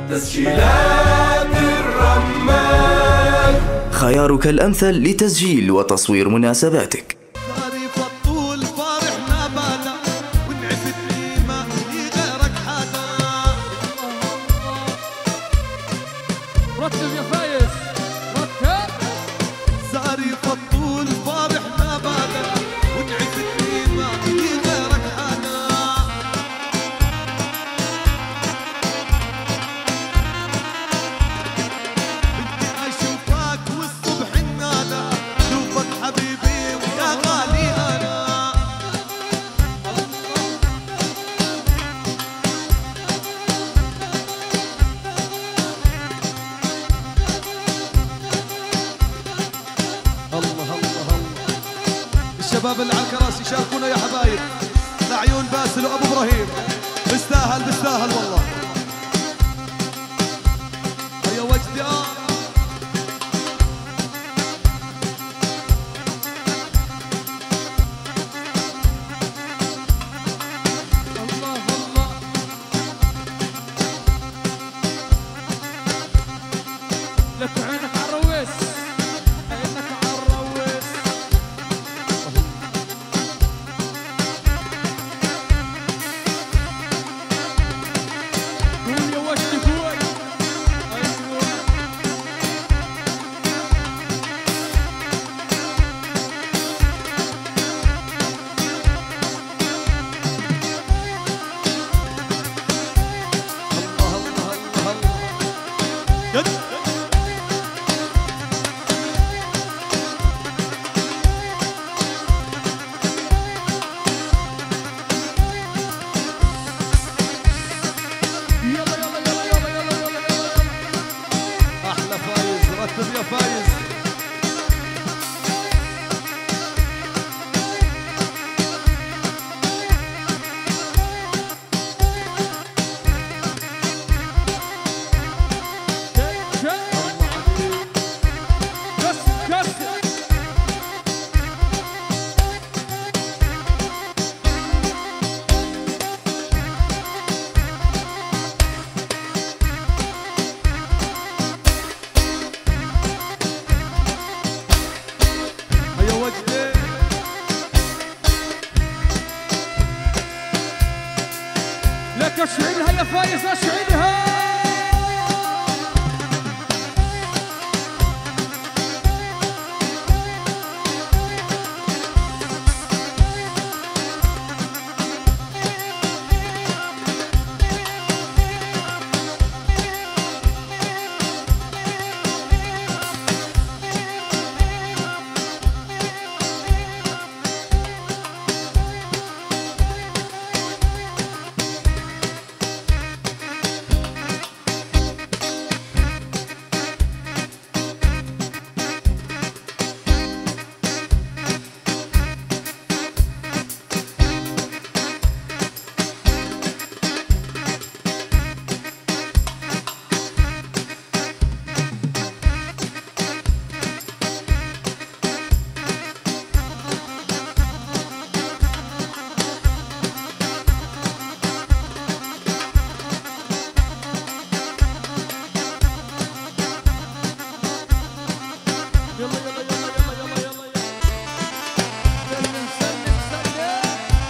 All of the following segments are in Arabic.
تسجيلات الرمان، خيارك الأمثل لتسجيل وتصوير مناسباتك. رتب يا فايز، رتب. زاري فطول فرح ما بانا ونعفتني ما في غيرك حدا. بدي اشوفك والصبح النادى، شوفك حبيبي ويا غالي انا. الشباب اللي على الكراسي شاركونا يا حبايب، لعيون باسل وابو ابراهيم، بيستاهل بيستاهل والله. يا وجدي الله الله. لك عينك على الرويس، عينك على الرويس. قول يا وجدي قول. ايوه الله الله الله الله. يد يلا يلا يلا يلا يلا يلا يلا. احلى فايز، رتب يا فايز. كسر كسر. يا وجدي لك اشعلها يا فايز، اشعلها. يلا يلا يلا يلا يلا يلا يلا. سلم سلم سلم.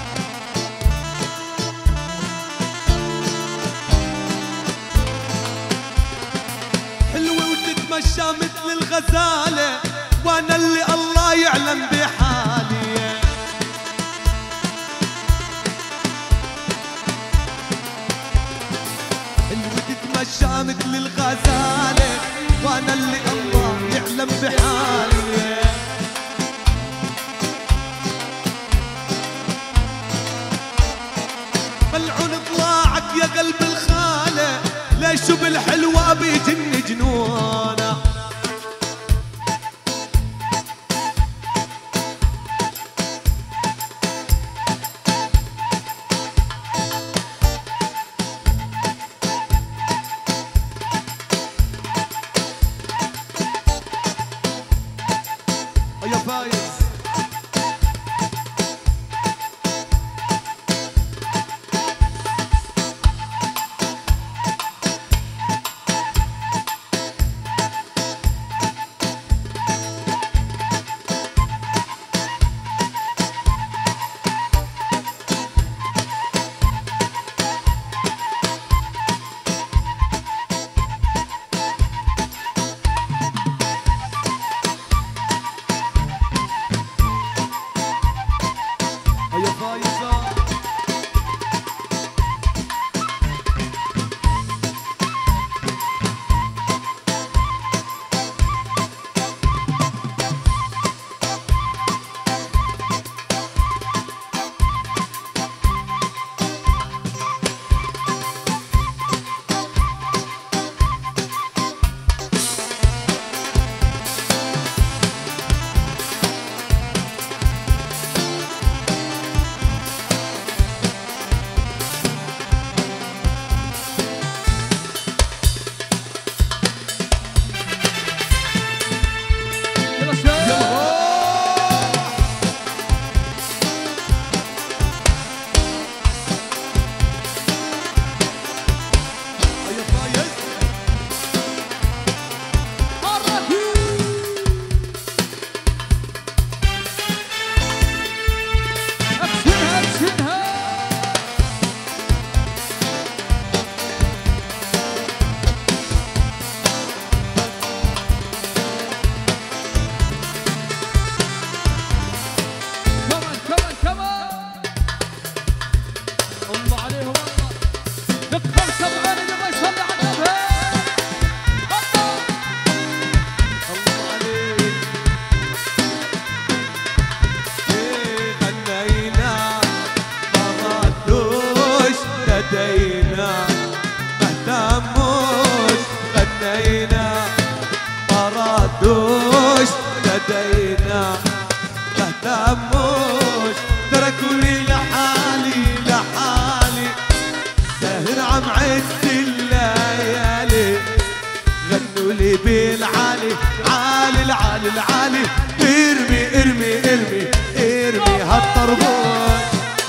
حلوة وتتمشى مثل الغزالة، وانا اللي الله يعلم بحالي. حلوة تتمشى مثل الغزالة، وانا اللي الله يعلم بحالي. ملعون طلاعك يا قلب الخالة، ليش بالحلوة بيجن جنونة. العين يبغى يصلي على النبي. الله عليك. غنينا ما ردوش ندينا ما اهتموش، غنينا ما ردوش ندينا ما اهتموش، تركوني لحالي لحالي سهر عم عد الليالي، غنوا لي بالعالي عالي العالي العالي، ارمي ارمي ارمي ارمي هالطربوش.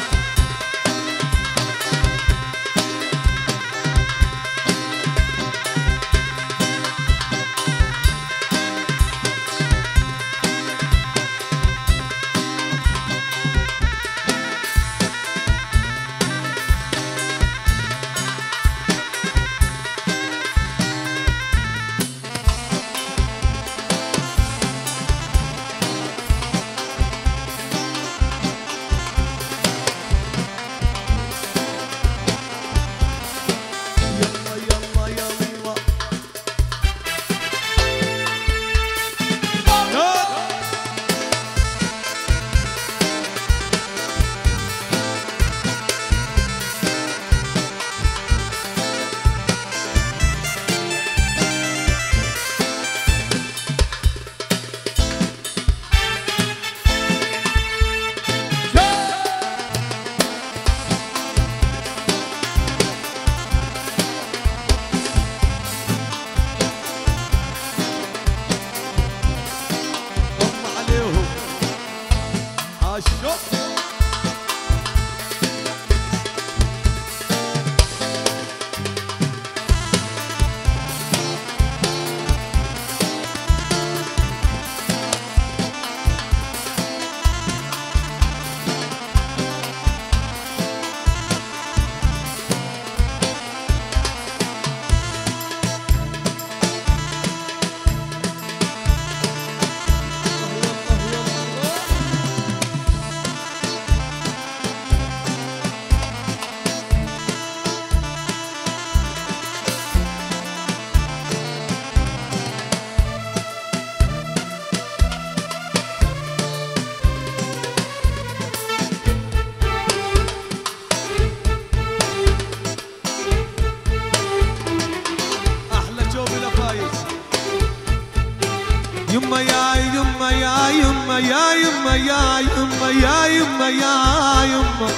يما يا يما يا يما يا يما يا يما يا يما يا يما،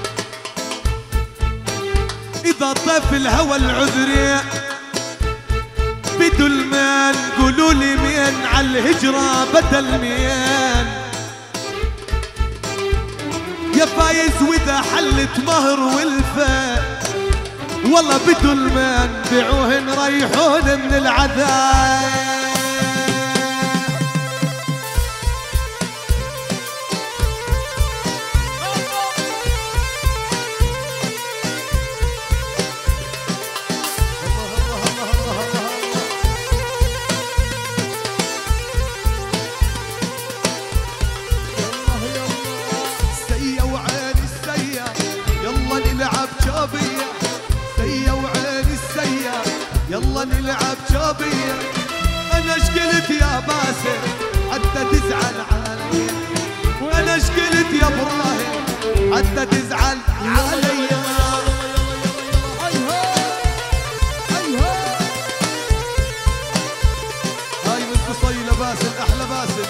إذا طاف الهوى العذري بدل من قولوا لي مين على الهجرة بدل مين يا فايز، وإذا حلت مهر والفا والله بدل من بيعوهن ريحون من العذاب. يلا نلعب شوبية، أنا اش قلت يا باسل حتى تزعل علي، وأنا اش قلت يا إبراهيم حتى تزعل علي. هاي من قصيلة باسل، أحلى باسل.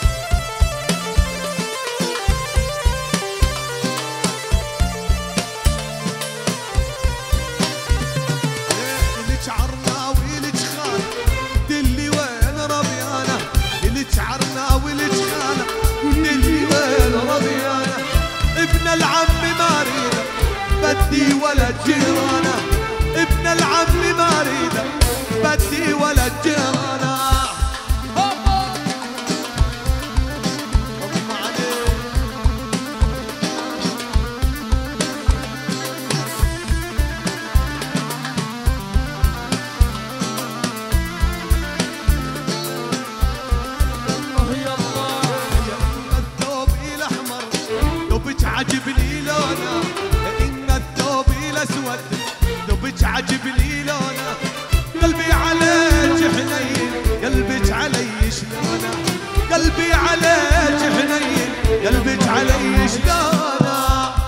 ابن العم ماريده بدي ولد جيرانه، ابن العم ماريده بدي ولد جيرانه. عجبني لونه إن الثوب الأسود عجبني لونه قلبي عليك حنين قلبك علي شلونه قلبي عليك حنين قلبك علي شلونه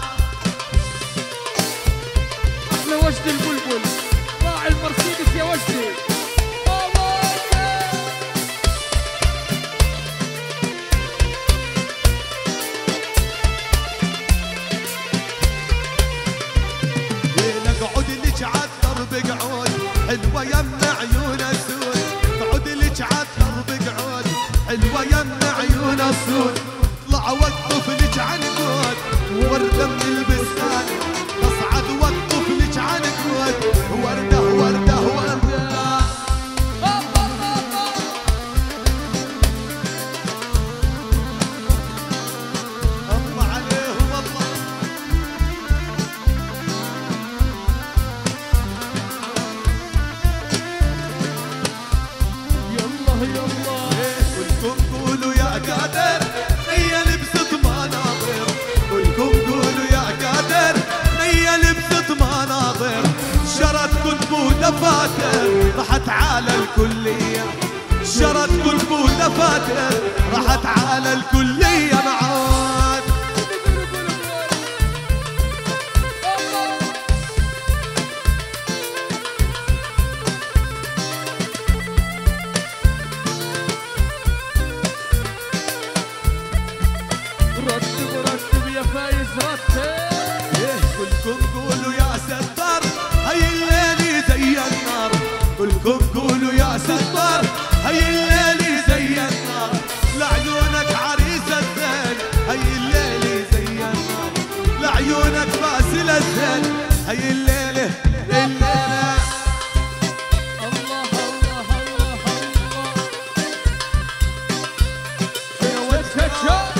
احلى وجدي البلبل راعي المرسيدس يا وجدي اقعد لك عالدرب قعود حلوه يمنا عيون السود اقعد لك عالدرب قعود حلوه يمنا عيون السود اطلع وقف لك عنقود ورده من البستان اصعد وقف لك عنقود ورده ورده ورده الله عليهم الله كلكم قولوا يا قادر هي لبست مناظر كلكم قولوا يا قادر هي لبست مناظر شرت كتب ودفاتر راحت على الكلية شرت كتب ودفاتر راحت على الكلية معاد رتب يا فايز رتب كلكم قولوا يا ستار هي الليلي زي النار كلكم قولوا يا ستار هي الليلي زي النار لعيونك عريس الزين هي الليلي زي النار لعيونك باسل الزين هي الليلة الليلة الله الله الله الله يا وجهك شوف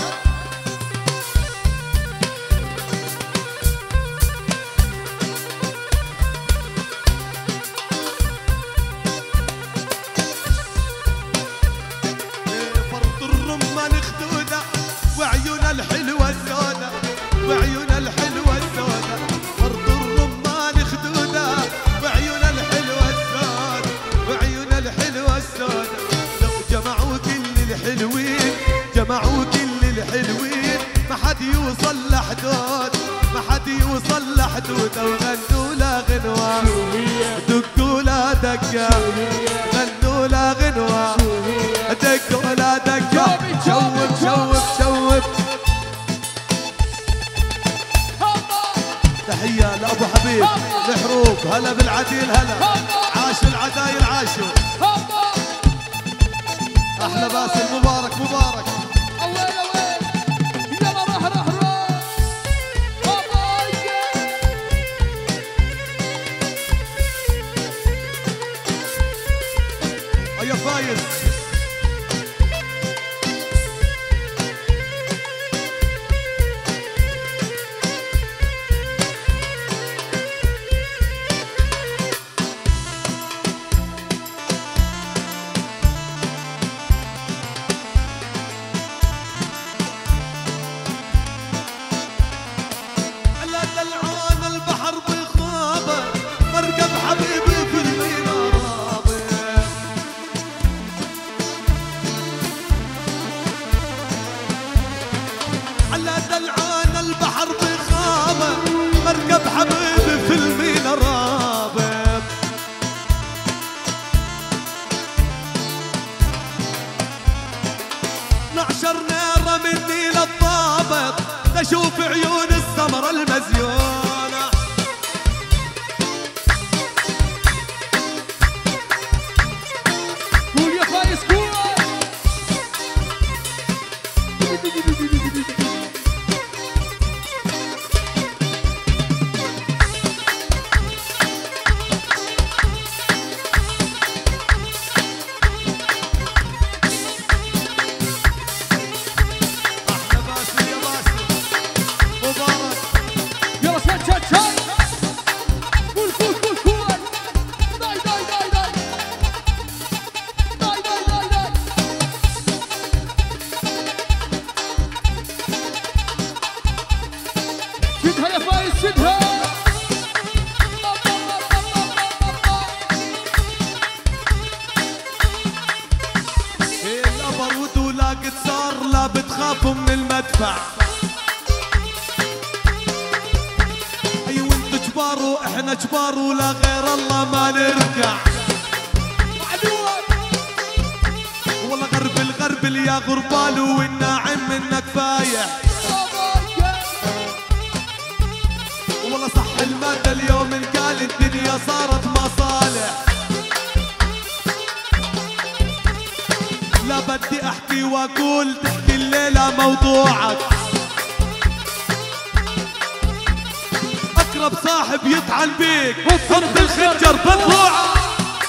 فرط الرمان خدودة وعيون الحلوة السودة وعيون الحلوة السودة فرط الرمان خدودة وعيون الحلوة السودة وعيون الحلوة السودة لو جمعوا كل الحلوين جمعوا كل الحلوين ما حد يوصل لحدود ما حد يوصل لحدود وغنوا لا غنوة دقوا لا دقة غنوا لا غنوة دقوا لا دقة شوف شوف شوف تحية لأبو حبيب الحروب هلا بالعديل هلا عاش العدايل عاشوا أحلى باسل مبارك مبارك اوين اوين يلا روح روح روح يا فايز على دلعان البحر بخابه مركب حبيبي في المينا رابه على دلعان البحر بخابه مركب حبيبي في المينا رابه نعشر نيره مني للضابط تشوف عيون السمرة المزيونة قول يا فايز قول أحلى باسل يا باسل مبارك يلا يخافوا من المدفع. اي وانتو جبار واحنا جبار ولا غير الله ما نرجع. والله غربل يا غربال والناعم منك فايح. والله صح المادة اليوم قال الدنيا صارت مصالح. لا بدي احكي واقول تحكي الليلة موضوعك. اقرب صاحب يطعن بيك حط الخنجر بضلوعك.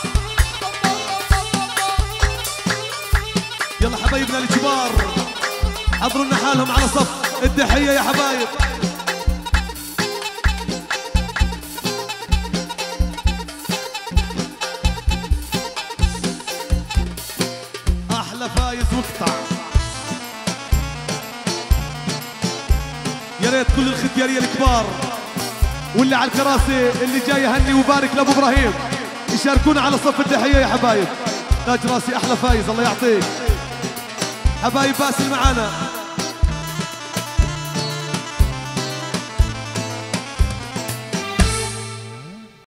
يلا حبايبنا الكبار حضروا لنا حالهم على صف التحية يا حبايب. احلى فايز مقطع. يا ريت كل الختيارية الكبار واللي على الكراسي اللي جاي يهني وبارك لابو ابراهيم يشاركونا على صف التحية يا حبايب. تاج راسي احلى فايز الله يعطيك. حبايب باسل معانا